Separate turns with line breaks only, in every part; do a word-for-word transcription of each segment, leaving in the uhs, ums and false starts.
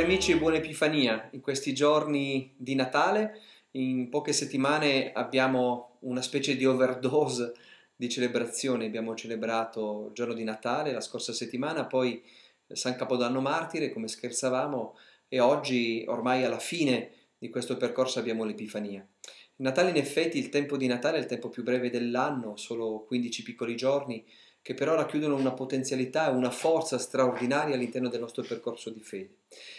amici, buona Epifania. In questi giorni di Natale, in poche settimane abbiamo una specie di overdose di celebrazioni. Abbiamo celebrato il giorno di Natale la scorsa settimana, poi San Capodanno Martire, come scherzavamo, e oggi, ormai alla fine di questo percorso, abbiamo l'Epifania. Il Natale, in effetti, il tempo di Natale è il tempo più breve dell'anno, solo quindici piccoli giorni, che però racchiudono una potenzialità e una forza straordinaria all'interno del nostro percorso di fede.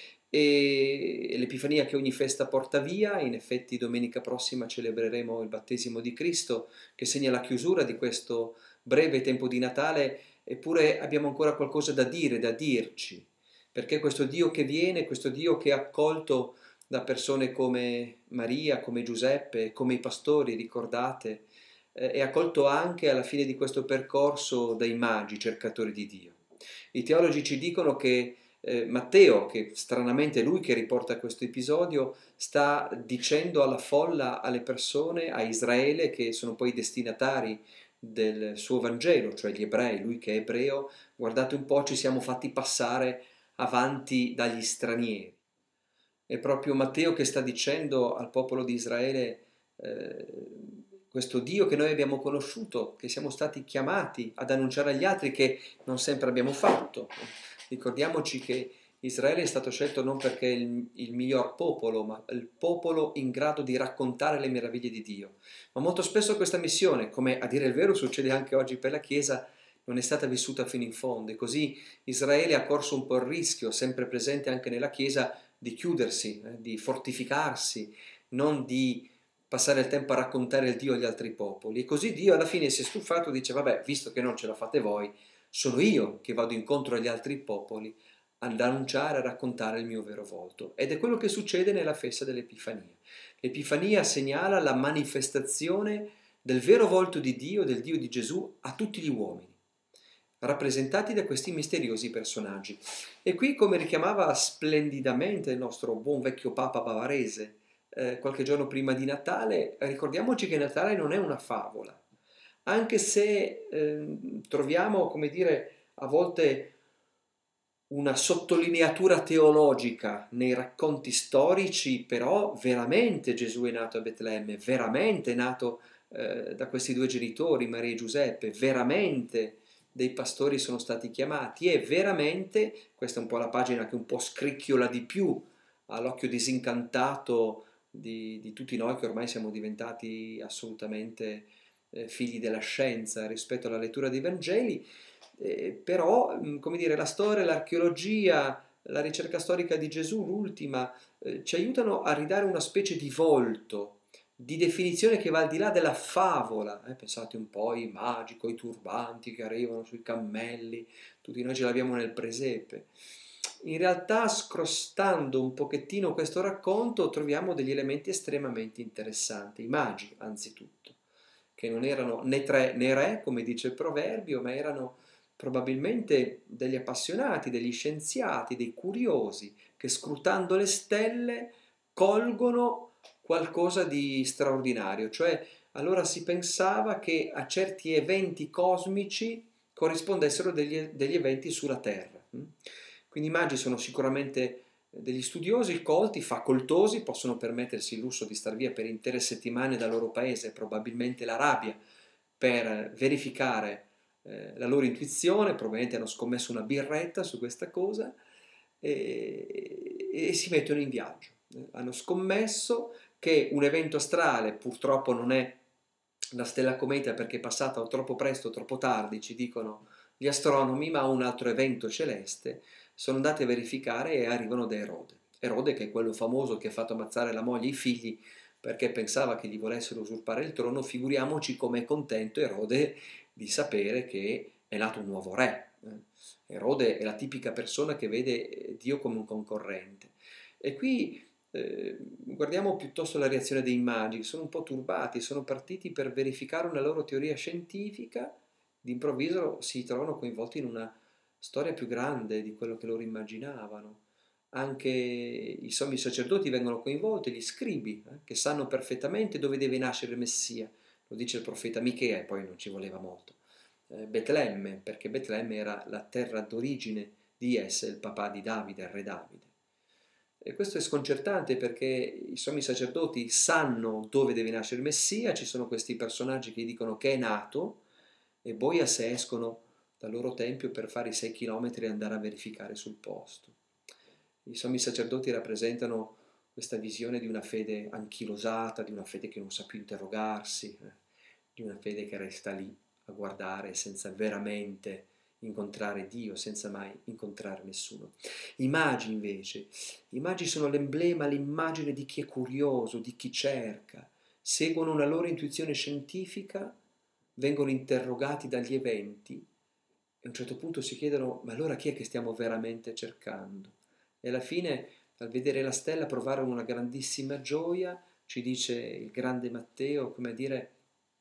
E l'Epifania che ogni festa porta via. In effetti domenica prossima celebreremo il battesimo di Cristo, che segna la chiusura di questo breve tempo di Natale, eppure abbiamo ancora qualcosa da dire, da dirci, perché questo Dio che viene, questo Dio che è accolto da persone come Maria, come Giuseppe, come i pastori, ricordate, eh, è accolto anche alla fine di questo percorso dai magi, cercatori di Dio. I teologi ci dicono che eh, Matteo, che stranamente è lui che riporta questo episodio, sta dicendo alla folla, alle persone, a Israele, che sono poi i destinatari del suo Vangelo, cioè gli ebrei, lui che è ebreo: guardate un po', ci siamo fatti passare avanti dagli stranieri. È proprio Matteo che sta dicendo al popolo di Israele, eh, questo Dio che noi abbiamo conosciuto, che siamo stati chiamati ad annunciare agli altri, che non sempre abbiamo fatto. Ricordiamoci che Israele è stato scelto non perché è il, il miglior popolo, ma il popolo in grado di raccontare le meraviglie di Dio. Ma molto spesso questa missione, come a dire il vero succede anche oggi per la Chiesa, non è stata vissuta fino in fondo, e così Israele ha corso un po' il rischio, sempre presente anche nella Chiesa, di chiudersi, eh, di fortificarsi, non di passare il tempo a raccontare il Dio agli altri popoli. E così Dio alla fine si è stufato e dice: vabbè, visto che non ce la fate voi, sono io che vado incontro agli altri popoli ad annunciare, a raccontare il mio vero volto. Ed è quello che succede nella festa dell'Epifania. L'Epifania segnala la manifestazione del vero volto di Dio, del Dio di Gesù, a tutti gli uomini, rappresentati da questi misteriosi personaggi. E qui, come richiamava splendidamente il nostro buon vecchio Papa bavarese eh, qualche giorno prima di Natale, ricordiamoci che Natale non è una favola, anche se eh, troviamo, come dire, a volte una sottolineatura teologica nei racconti storici, però veramente Gesù è nato a Betlemme, veramente è nato eh, da questi due genitori, Maria e Giuseppe, veramente dei pastori sono stati chiamati, e veramente, questa è un po' la pagina che un po' scricchiola di più all'occhio disincantato di, di tutti noi che ormai siamo diventati assolutamente eh, figli della scienza rispetto alla lettura dei Vangeli. Eh, però, come dire, la storia, l'archeologia, la ricerca storica di Gesù, l'ultima, eh, ci aiutano a ridare una specie di volto, di definizione che va al di là della favola. Eh, pensate un po' ai magi, coi turbanti che arrivano sui cammelli, tutti noi ce l'abbiamo nel presepe. In realtà, scrostando un pochettino questo racconto, troviamo degli elementi estremamente interessanti. I magi, anzitutto, che non erano né tre né re, come dice il proverbio, ma erano probabilmente degli appassionati, degli scienziati, dei curiosi, che scrutando le stelle colgono qualcosa di straordinario. Cioè, allora si pensava che a certi eventi cosmici corrispondessero degli, degli eventi sulla Terra. Quindi i magi sono sicuramente degli studiosi colti, facoltosi, possono permettersi il lusso di star via per intere settimane dal loro paese, probabilmente l'Arabia, per verificare eh, la loro intuizione. Probabilmente hanno scommesso una birretta su questa cosa e, e si mettono in viaggio. Hanno scommesso che un evento astrale, purtroppo non è la stella cometa perché è passata troppo presto, troppo tardi, ci dicono gli astronomi, ma un altro evento celeste. Sono andati a verificare e arrivano da Erode. Erode, che è quello famoso che ha fatto ammazzare la moglie e i figli perché pensava che gli volessero usurpare il trono. Figuriamoci com'è contento Erode di sapere che è nato un nuovo re. Erode è la tipica persona che vede Dio come un concorrente. E qui eh, guardiamo piuttosto la reazione dei magi. Sono un po' turbati, sono partiti per verificare una loro teoria scientifica, d'improvviso si trovano coinvolti in una storia più grande di quello che loro immaginavano. Anche i sommi sacerdoti vengono coinvolti, gli scribi, eh, che sanno perfettamente dove deve nascere il Messia. Lo dice il profeta Michea, e poi non ci voleva molto. Eh, Betlemme, perché Betlemme era la terra d'origine di Esse, il papà di Davide, il re Davide. E questo è sconcertante perché i sommi sacerdoti sanno dove deve nascere il Messia, ci sono questi personaggi che dicono che è nato e poi a sé escono dal loro tempio per fare i sei chilometri e andare a verificare sul posto. I sommi sacerdoti rappresentano questa visione di una fede anchilosata, di una fede che non sa più interrogarsi, eh, di una fede che resta lì a guardare senza veramente incontrare Dio, senza mai incontrare nessuno. I magi invece, i magi sono l'emblema, l'immagine di chi è curioso, di chi cerca, seguono una loro intuizione scientifica, vengono interrogati dagli eventi e a un certo punto si chiedono: ma allora chi è che stiamo veramente cercando? E alla fine, al vedere la stella, provarono una grandissima gioia, ci dice il grande Matteo, come a dire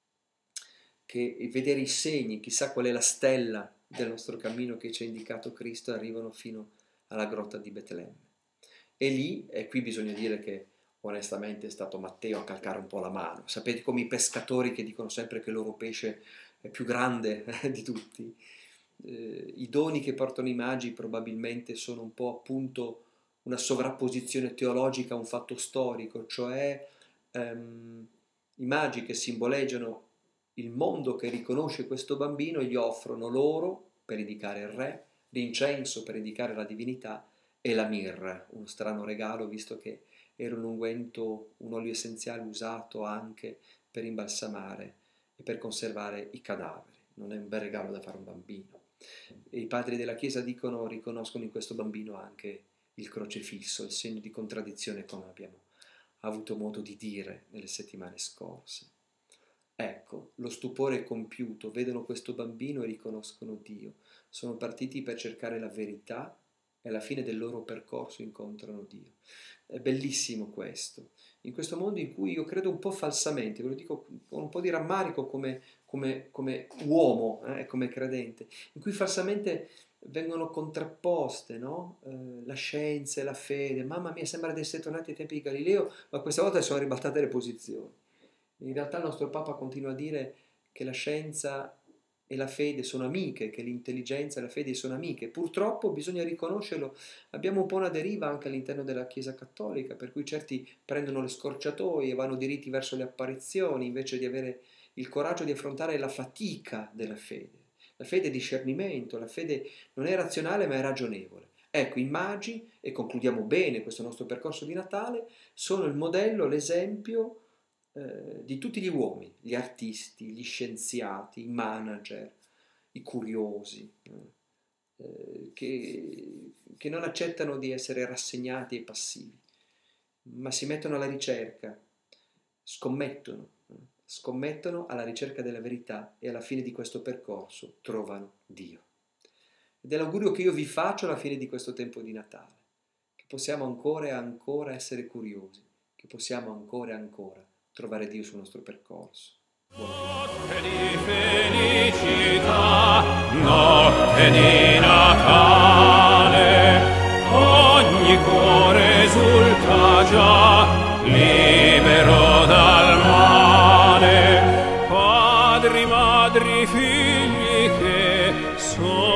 che vedere i segni, chissà qual è la stella del nostro cammino che ci ha indicato Cristo, arrivano fino alla grotta di Betlemme. E lì, e qui bisogna dire che onestamente è stato Matteo a calcare un po' la mano. Sapete come i pescatori che dicono sempre che il loro pesce è più grande eh, di tutti? Eh, I doni che portano i magi probabilmente sono un po' appunto una sovrapposizione teologica a un fatto storico, cioè ehm, i magi che simboleggiano il mondo che riconosce questo bambino gli offrono l'oro per indicare il re, l'incenso per indicare la divinità e la mirra, uno strano regalo visto che era un unguento, un olio essenziale usato anche per imbalsamare e per conservare i cadaveri. Non è un bel regalo da fare a un bambino. E i padri della Chiesa dicono, riconoscono in questo bambino anche il crocefisso, il segno di contraddizione, come abbiamo avuto modo di dire nelle settimane scorse. Ecco, lo stupore è compiuto, vedono questo bambino e riconoscono Dio. Sono partiti per cercare la verità e alla fine del loro percorso incontrano Dio. È bellissimo questo, in questo mondo in cui io credo un po' falsamente, ve lo dico con un po' di rammarico come, come, come uomo, eh, come credente, in cui falsamente vengono contrapposte, no? eh, la scienza e la fede. Mamma mia, sembra di essere tornati ai tempi di Galileo, ma questa volta sono ribaltate le posizioni. In realtà il nostro Papa continua a dire che la scienza e la fede sono amiche, che l'intelligenza e la fede sono amiche. Purtroppo bisogna riconoscerlo, abbiamo un po' una deriva anche all'interno della Chiesa Cattolica, per cui certi prendono le scorciatoie e vanno diritti verso le apparizioni, invece di avere il coraggio di affrontare la fatica della fede. La fede è discernimento, la fede non è razionale ma è ragionevole. Ecco, i magi, e concludiamo bene questo nostro percorso di Natale, sono il modello, l'esempio Eh, di tutti gli uomini, gli artisti, gli scienziati, i manager, i curiosi, eh, che, che non accettano di essere rassegnati e passivi, ma si mettono alla ricerca, scommettono, eh, scommettono alla ricerca della verità e alla fine di questo percorso trovano Dio. Ed è l'augurio che io vi faccio alla fine di questo tempo di Natale, che possiamo ancora e ancora essere curiosi, che possiamo ancora e ancora trovare Dio sul nostro percorso.
Notte di felicità, notte di Natale, ogni cuore esulta già, libero dal male. Padri, madri, figli che sono